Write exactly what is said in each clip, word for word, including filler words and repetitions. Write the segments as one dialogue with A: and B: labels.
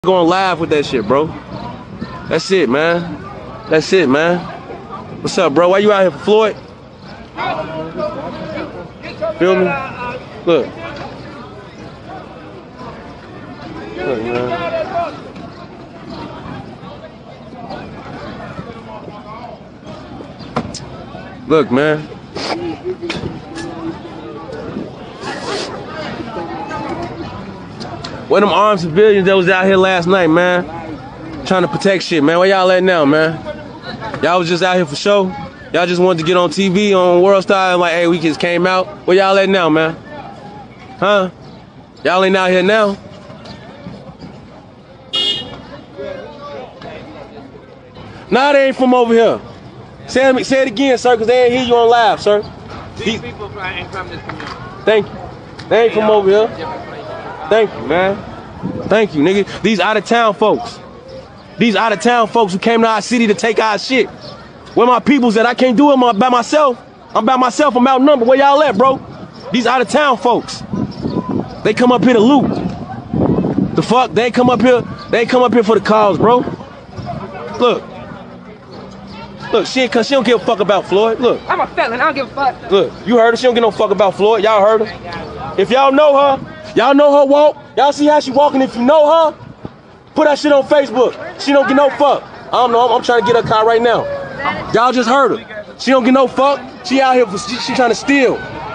A: Going live with that shit, bro. That's it, man. That's it, man. What's up, bro? Why you out here for Floyd? Feel me? Look. Look, man. Look, man. Where them armed civilians that was out here last night, man? Trying to protect shit, man. Where y'all at now, man? Y'all was just out here for show? Y'all just wanted to get on T V on World Star and like, hey, we just came out. Where y'all at now, man? Huh? Y'all ain't out here now? Nah, they ain't from over here. Say it, say it again, sir, because they ain't hear you on live, sir.
B: These people ain't from this community.
A: Thank you. They ain't from over here. Thank you, man. Thank you, nigga. These out-of-town folks. These out-of-town folks who came to our city to take our shit. Where my people's at? I can't do it by myself. I'm by myself. I'm outnumbered. Where y'all at, bro? These out-of-town folks. They come up here to loot. The fuck? They ain't come up here. They ain't come up here for the cause, bro. Look. Look, she ain't, cause she don't give a fuck about Floyd. Look.
B: I'm a felon. I don't give a fuck.
A: Look, you heard her. She don't give no fuck about Floyd. Y'all heard her. If y'all know her, y'all know her walk. Y'all see how she walking. If you know her, put that shit on Facebook. She don't get no fuck. I don't know. I'm, I'm trying to get her car right now. Y'all just heard her. She don't get no fuck. She out here for. She, she trying to steal.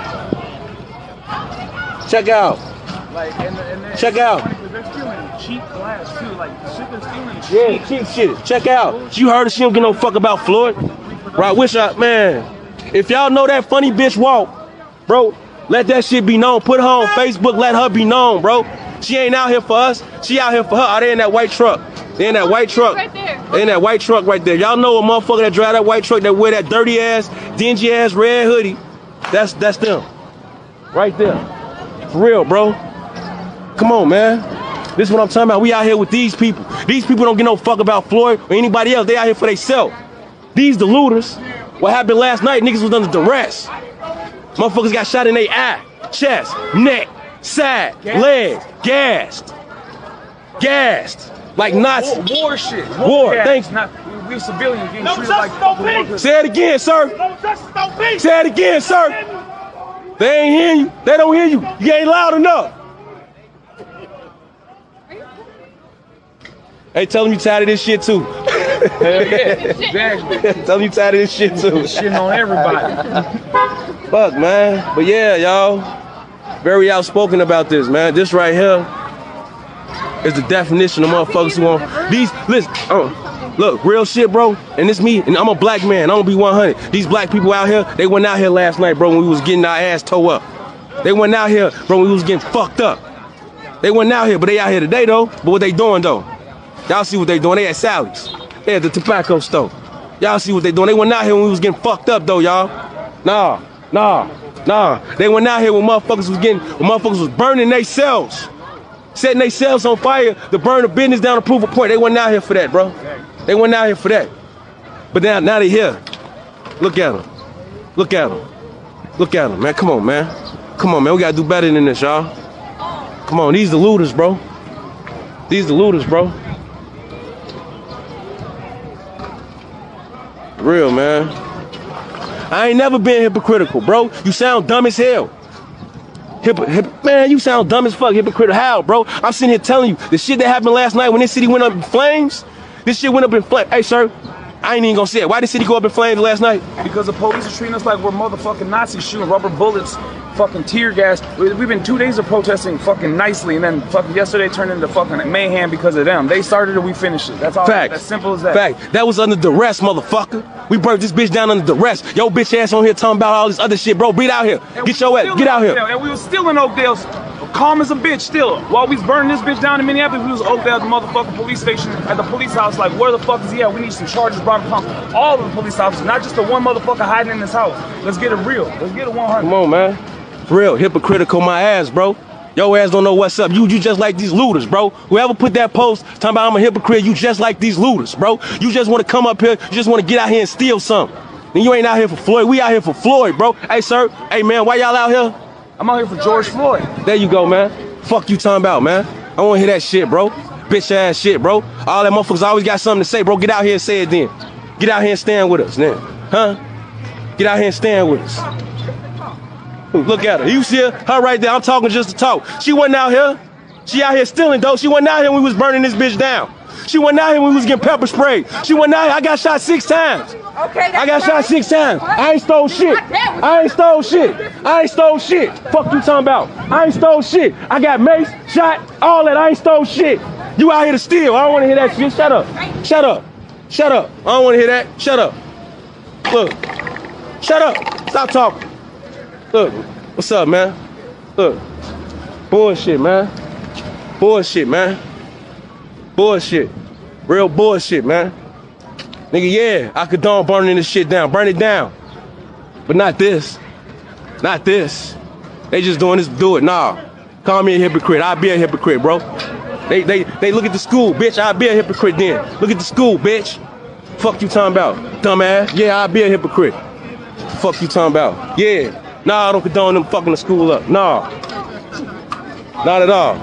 A: Check out.
C: Like, and, and
A: Check out.
C: They're stealing cheap glass too. Like shit they're stealing cheap.
A: Yeah, cheap shit. Check out. You heard her. She don't get no fuck about Floyd. Right? Wish I, man. If y'all know that funny bitch walk, bro. Let that shit be known. Put her on Facebook. Let her be known, bro. She ain't out here for us. She out here for her. Are they in that white truck? They in that white truck.
B: Right there.
A: They in that white truck right there. Y'all know a motherfucker that drive that white truck that wear that dirty ass, dingy ass red hoodie. That's that's them. Right there. For real, bro. Come on, man. This is what I'm talking about. We out here with these people. These people don't give no fuck about Floyd or anybody else. They out here for themselves. These the looters. What happened last night, niggas was under duress. Motherfuckers got shot in their eye, chest, neck, side, legs, gassed. Gassed. Like Nazi.
C: War, war shit. War.
A: War.
C: Yeah,
A: Thanks.
C: Not, we, we civilians getting
D: No
C: treated like
D: justice, no
C: fucking
D: peace.
C: workers.
A: Say it again, sir.
D: No justice, no peace.
A: Say it again, sir. They ain't hear you. They don't hear you. You ain't loud enough. Hey, tell them you tired of this shit too.
C: Hell yeah, exactly.
A: Tell them you tired of this shit too.
C: Shitting on everybody.
A: Fuck, man. But yeah, y'all, very outspoken about this, man. This right here is the definition of motherfuckers who want these. Listen, uh, look, real shit, bro. And it's me, and I'm a black man. I'm gonna be one hundred. These black people out here, they went out here last night, bro, when we was getting our ass towed up. They went out here, bro, when we was getting fucked up. They went out here, but they out here today, though. But what they doing, though? Y'all see what they doing? They at Sally's. They at the tobacco store. Y'all see what they doing? They went out here when we was getting fucked up, though, y'all. Nah, nah, nah. They went out here when motherfuckers was getting, when motherfuckers was burning their cells. Setting their cells on fire to burn the business down to prove a point. They went out here for that, bro. They went out here for that. But now, now they here. Look at them. Look at them. Look at them, man. Come on, man. Come on, man. We gotta do better than this, y'all. Come on, these the looters, bro. These the looters, bro. Real, man. I ain't never been hypocritical, bro. You sound dumb as hell. Hip, hip, man, you sound dumb as fuck. Hypocritical. How, bro? I'm sitting here telling you the shit that happened last night when this city went up in flames. This shit went up in flames. Hey, sir, I ain't even gonna say it. Why did the city go up in flames last night?
C: Because the police are treating us like we're motherfucking Nazis, shooting rubber bullets, fucking tear gas. We- We've been two days of protesting fucking nicely, and then fucking yesterday turned into fucking mayhem because of them. They started it, we finished it. That's all.
A: Fact.
C: As simple as that.
A: Fact. That was under duress, motherfucker. We burnt this bitch down under duress. Yo, bitch ass on here talking about all this other shit, bro. Beat out here.
C: And
A: Get
C: we
A: your
C: was
A: ass.
C: still
A: Get
C: in
A: out here.
C: Oakdale, and we was still in Oakdale, calm as a bitch still. While we was burning this bitch down in Minneapolis, we was Oakdale at the motherfucking police station, at the police house, like, where the fuck is he at? We need some charges brought to come. All of the police officers, not just the one motherfucker hiding in this house. Let's get it real. Let's get it one hundred.
A: Come on, man. For real, hypocritical my ass, bro. Yo ass don't know what's up. You you just like these looters, bro. Whoever put that post talking about I'm a hypocrite, you just like these looters, bro. You just want to come up here, you just want to get out here and steal something. And you ain't out here for Floyd. We out here for Floyd, bro. Hey, sir. Hey, man, why y'all out here?
C: I'm out here for George Floyd.
A: There you go, man. Fuck you talking about, man. I don't want to hear that shit, bro. Bitch ass shit, bro. All that motherfuckers always got something to say, bro. Get out here and say it then. Get out here and stand with us, man. Huh? Get out here and stand with us. Look at her. You see her? Her right there. I'm talking just to talk. She wasn't out here. She out here stealing, though. She wasn't out here when we was burning this bitch down. She wasn't out here when we was getting pepper sprayed. She wasn't out here. I got shot six times.
B: Okay, that's
A: I got
B: fine.
A: shot six times. I ain't stole shit. I ain't stole shit. I ain't stole shit. Fuck you talking about. I ain't stole shit. I got mace, shot, all that. I ain't stole shit. You out here to steal. I don't want to hear that shit. Shut up. Shut up. Shut up. I don't want to hear that. Shut up. Look. Shut up. Stop talking. Look. What's up, man? Look. Bullshit, man. Bullshit, man. Bullshit. Real bullshit, man. Nigga, yeah, I condone burning this shit down. Burn it down. But not this. Not this. They just doing this to do it. Nah. Call me a hypocrite. I'll be a hypocrite, bro. They they they look at the school, bitch. I'll be a hypocrite then. Look at the school, bitch. Fuck you talking about, dumbass. Yeah, I'll be a hypocrite. Fuck you talking about. Yeah. Nah, I don't condone them fucking the school up. Nah. Not at all.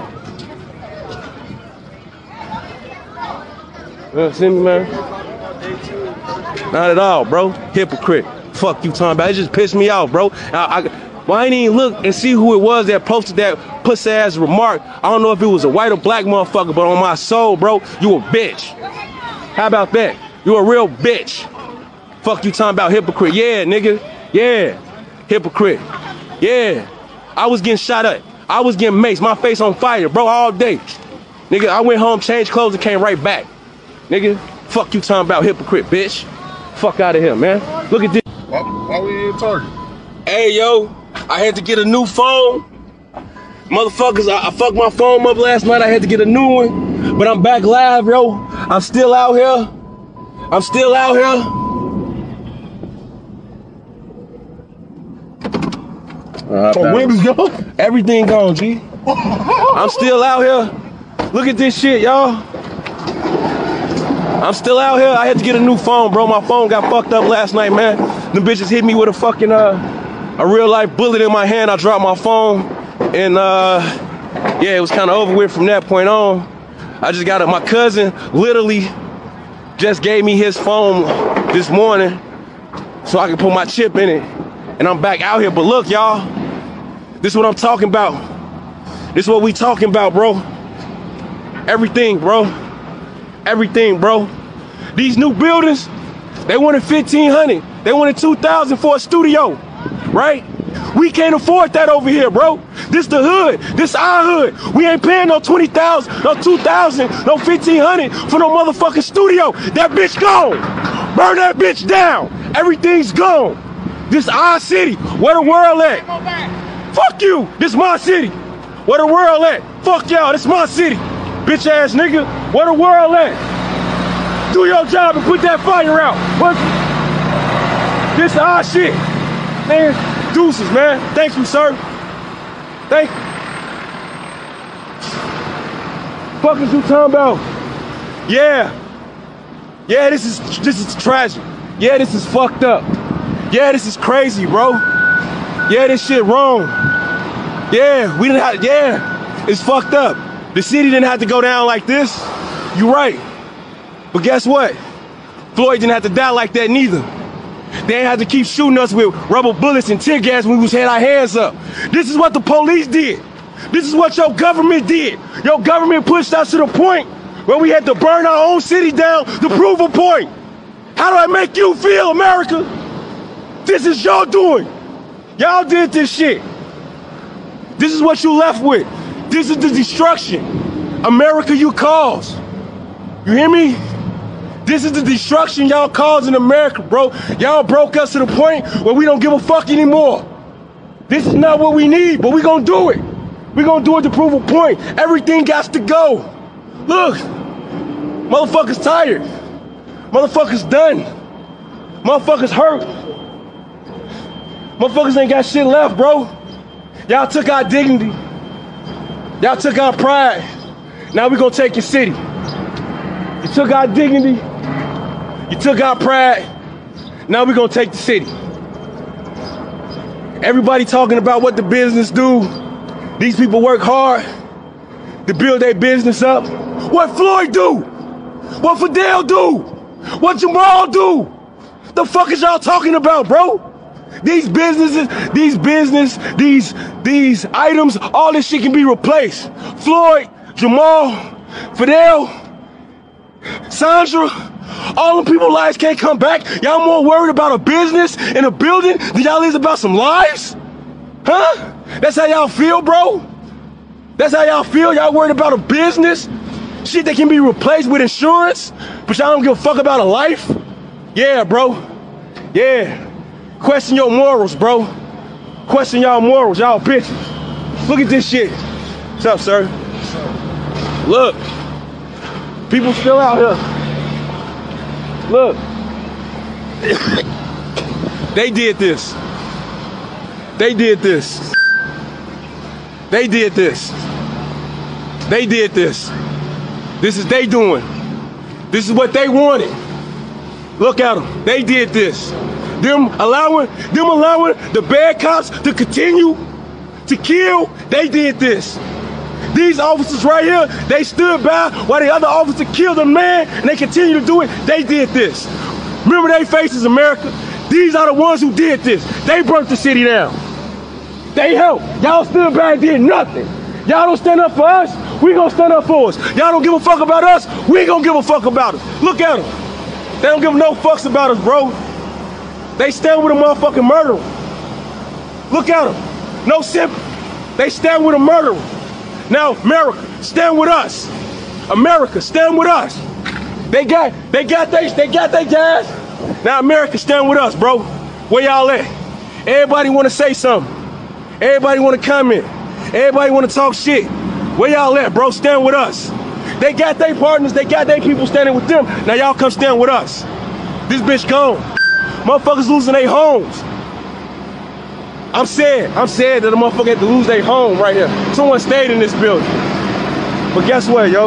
A: You see me, man? Not at all, bro. Hypocrite. Fuck you talking about. It just pissed me off, bro. I, I, well, I didn't even look and see who it was that posted that pussy ass remark. I don't know if it was a white or black motherfucker, but on my soul, bro, you a bitch. How about that? You a real bitch. Fuck you talking about, hypocrite. Yeah, nigga. Yeah. Hypocrite. Yeah. I was getting shot at. I was getting maced. My face on fire, bro, all day. Nigga, I went home, changed clothes, and came right back. Nigga, fuck you talking about, hypocrite, bitch. Fuck out of here, man. Look at this.
D: Why, why we in Target?
A: Hey, yo, I had to get a new phone. Motherfuckers, I, I fucked my phone up last night. I had to get a new one. But I'm back live, yo. I'm still out here. I'm still out here. Uh,
D: So when is gone?
A: Everything gone, G. I'm still out here. Look at this shit, y'all. I'm still out here. I had to get a new phone, bro. My phone got fucked up last night, man. Them bitches hit me with a fucking, uh, a real life bullet in my hand. I dropped my phone. And, uh, yeah, it was kind of over with from that point on. I just got it. My cousin literally just gave me his phone this morning so I can put my chip in it. And I'm back out here. But look, y'all, this is what I'm talking about. This is what we talking about, bro. Everything, bro. Everything, bro. These new buildings, they wanted fifteen hundred. They wanted two thousand for a studio, right? We can't afford that over here, bro. This the hood. This our hood. We ain't paying no twenty thousand, no two thousand, no fifteen hundred for no motherfucking studio. That bitch gone. Burn that bitch down. Everything's gone. This our city. Where the world at? Fuck you. This my city. Where the world at? Fuck y'all. This my city. Bitch ass nigga. Where the world at? Do your job and put that fire out. What? This our shit. Man, deuces, man. Thank you, sir. Thank you. Fuck is you talking about? Yeah. Yeah, this is this is tragic. Yeah, this is fucked up. Yeah, this is crazy, bro. Yeah, this shit wrong. Yeah, we didn't have, yeah, it's fucked up. The city didn't have to go down like this. You right. But guess what? Floyd didn't have to die like that neither. They ain't have to keep shooting us with rubber bullets and tear gas when we was had our hands up. This is what the police did. This is what your government did. Your government pushed us to the point where we had to burn our own city down to prove a point. How do I make you feel, America? This is y'all doing. Y'all did this shit. This is what you left with. This is the destruction America you caused. You hear me? This is the destruction y'all caused in America, bro. Y'all broke us to the point where we don't give a fuck anymore. This is not what we need, but we gonna do it. We gonna do it to prove a point. Everything got to go. Look, motherfuckers tired. Motherfuckers done. Motherfuckers hurt. Motherfuckers ain't got shit left, bro. Y'all took our dignity. Y'all took our pride. Now we gonna take your city. You took our dignity. You took our pride. Now we gonna take the city. Everybody talking about what the business do. These people work hard to build their business up. What Floyd do? What Fidel do? What Jamal do? The fuck is y'all talking about, bro? These businesses, these business, these these items, all this shit can be replaced. Floyd, Jamal, Fidel, Sandra, all them people's lives can't come back. Y'all more worried about a business and a building than y'all is about some lives? Huh? That's how y'all feel, bro? That's how y'all feel? Y'all worried about a business? Shit that can be replaced with insurance, but y'all don't give a fuck about a life? Yeah, bro. Yeah. Question your morals, bro. Question y'all morals, y'all bitches. Look at this shit. What's up, sir? Look. People still out here. Look. They did this. They did this. They did this. They did this. This is they doing. This is what they wanted. Look at them. They did this. Them allowing, them allowing the bad cops to continue to kill. They did this. These officers right here, they stood by while the other officer killed a man, and they continue to do it. They did this. Remember their faces, America. These are the ones who did this. They burnt the city down. They helped. Y'all stood by and did nothing. Y'all don't stand up for us, we gonna stand up for us. Y'all don't give a fuck about us, we gonna give a fuck about us. Look at them. They don't give no fucks about us, bro. They stand with a motherfucking murderer. Look at them. No sympathy. They stand with a murderer. Now, America, stand with us. America, stand with us. They got, they got they, they got their gas. Now, America, stand with us, bro. Where y'all at? Everybody want to say something. Everybody want to comment. Everybody want to talk shit. Where y'all at, bro? Stand with us. They got their partners. They got their people standing with them. Now, y'all come stand with us. This bitch gone. Motherfuckers losing their homes. I'm sad. I'm sad that a motherfucker had to lose their home right here. Someone stayed in this building. But guess what, yo?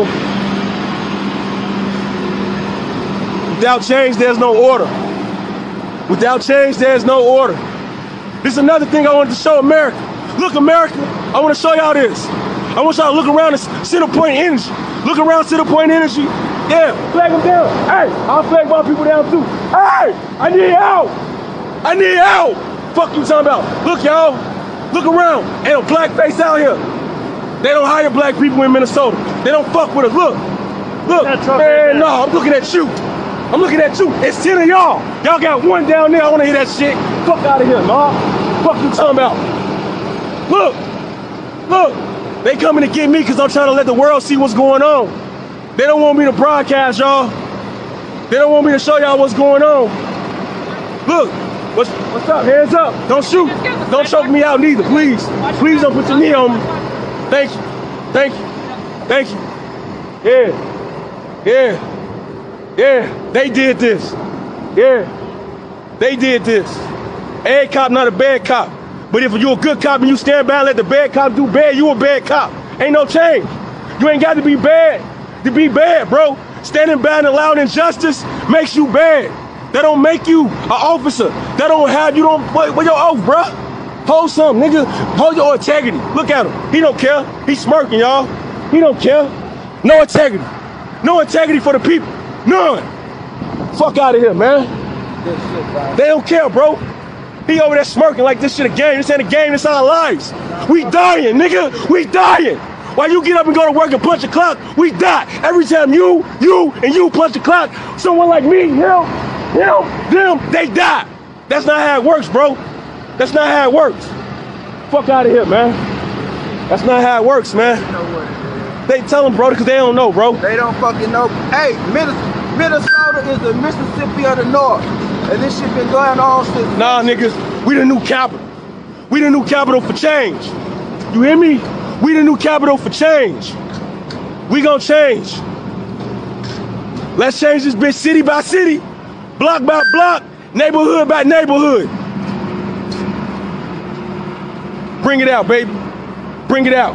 A: Without change, there's no order. Without change, there's no order. This is another thing I wanted to show America. Look, America, I want to show y'all this. I want y'all to look around and Center Point Energy. Look around Center Point Energy. Yeah, flag them down. Hey, I'll flag my people down too. Hey, I need help. I need help. Fuck you talking about? Look, y'all. Look around. Ain't no black face out here. They don't hire black people in Minnesota. They don't fuck with us. Look. Look. Man, no, I'm looking at you. I'm looking at you. It's ten of y'all. Y'all got one down there. I want to hear that shit. Fuck out of here, nah. Fuck you talking about? Look. Look. They coming to get me because I'm trying to let the world see what's going on. They don't want me to broadcast, y'all. They don't want me to show y'all what's going on. Look. What's, what's up? Hands up. Don't shoot. Don't choke me out neither, please. Please don't put your knee on me. Thank you. Thank you. Thank you. Yeah. Yeah. Yeah. They did this. Yeah. They did this. A cop, not a bad cop. But if you're a good cop and you stand by and let the bad cop do bad, you a bad cop. Ain't no change. You ain't got to be bad to be bad, bro. Standing by and allowing injustice makes you bad. That don't make you an officer. That don't have you don't what, what your oath, bruh. Hold something, nigga. Hold your integrity. Look at him. He don't care. He's smirking, y'all. He don't care. No integrity. No integrity for the people. None. Fuck out of here, man. They don't care, bro. He over there smirking like this shit a game. This ain't a game. This our lives. We dying, nigga. We dying. While you get up and go to work and punch a clock, we die. Every time you, you, and you punch a clock, someone like me, him, him, them, they die. That's not how it works, bro. That's not how it works. Fuck out of here, man. That's not how it works, man. They tell them, bro, because they don't know, bro.
E: They don't fucking know. Hey, Minnesota is the Mississippi of the North. And this shit been going on since...
A: Nah, niggas, we the new capital. We the new capital for change. You hear me? We the new capital for change. We gonna change. Let's change this bitch city by city, block by block, neighborhood by neighborhood. Bring it out, baby. Bring it out.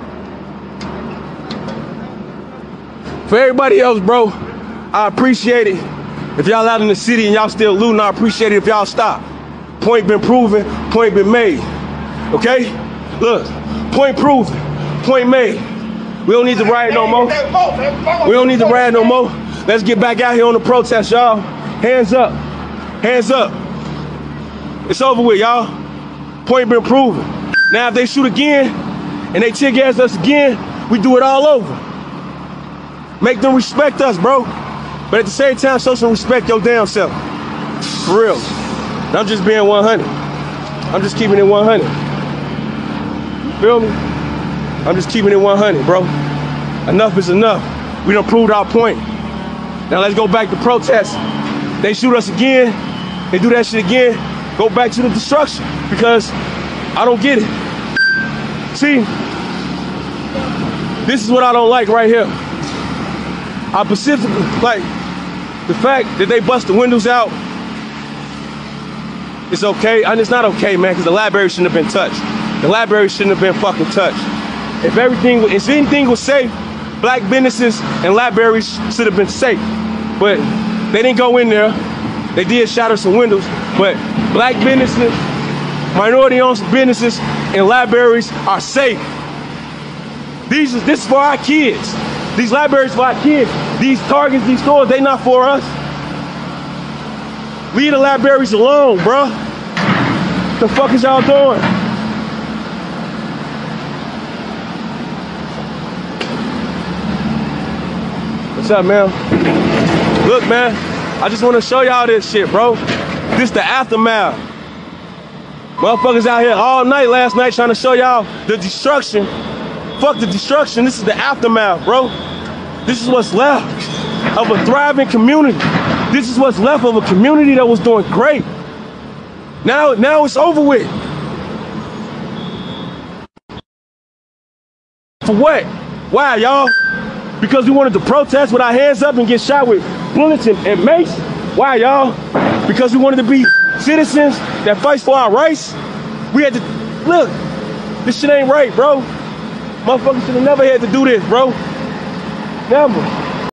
A: For everybody else, bro, I appreciate it. If y'all out in the city and y'all still looting, I appreciate it if y'all stop. Point been proven, point been made. Okay? Look, point proven, point made. We don't need to riot no more. We don't need to riot no more. Let's get back out here on the protest, y'all. Hands up. Hands up. It's over with, y'all. Point been proven. Now, if they shoot again and they tear gas us again, we do it all over. Make them respect us, bro. But at the same time, show some respect your damn self. For real. And I'm just being one hundred. I'm just keeping it one hundred. Feel me? I'm just keeping it one hundred, bro. Enough is enough. We done proved our point. Now let's go back to protest. They shoot us again. They do that shit again. Go back to the destruction because I don't get it. See, this is what I don't like right here. I specifically like the fact that they bust the windows out. It's okay, and it's not okay, man, because the library shouldn't have been touched. The library shouldn't have been fucking touched. If everything, if anything was safe, black businesses and libraries should have been safe. But they didn't go in there. They did shatter some windows, but black businesses, minority-owned businesses, and libraries are safe. These is this is for our kids. These libraries for our kids. These Targets, these stores, they not for us. Leave the libraries alone, bro. What the fuck is y'all doing? What's up, man? Look, man, I just want to show y'all this shit, bro. This the aftermath. Motherfuckers out here all night last night trying to show y'all the destruction. Fuck the destruction. This is the aftermath, bro. This is what's left of a thriving community. This is what's left of a community that was doing great. Now, now it's over with. For what? Why, y'all? Because we wanted to protest with our hands up and get shot with bullets and, and mace? Why, y'all? Because we wanted to be citizens that fight for our rights? We had to, look, this shit ain't right, bro. Motherfuckers should have never had to do this, bro. Never.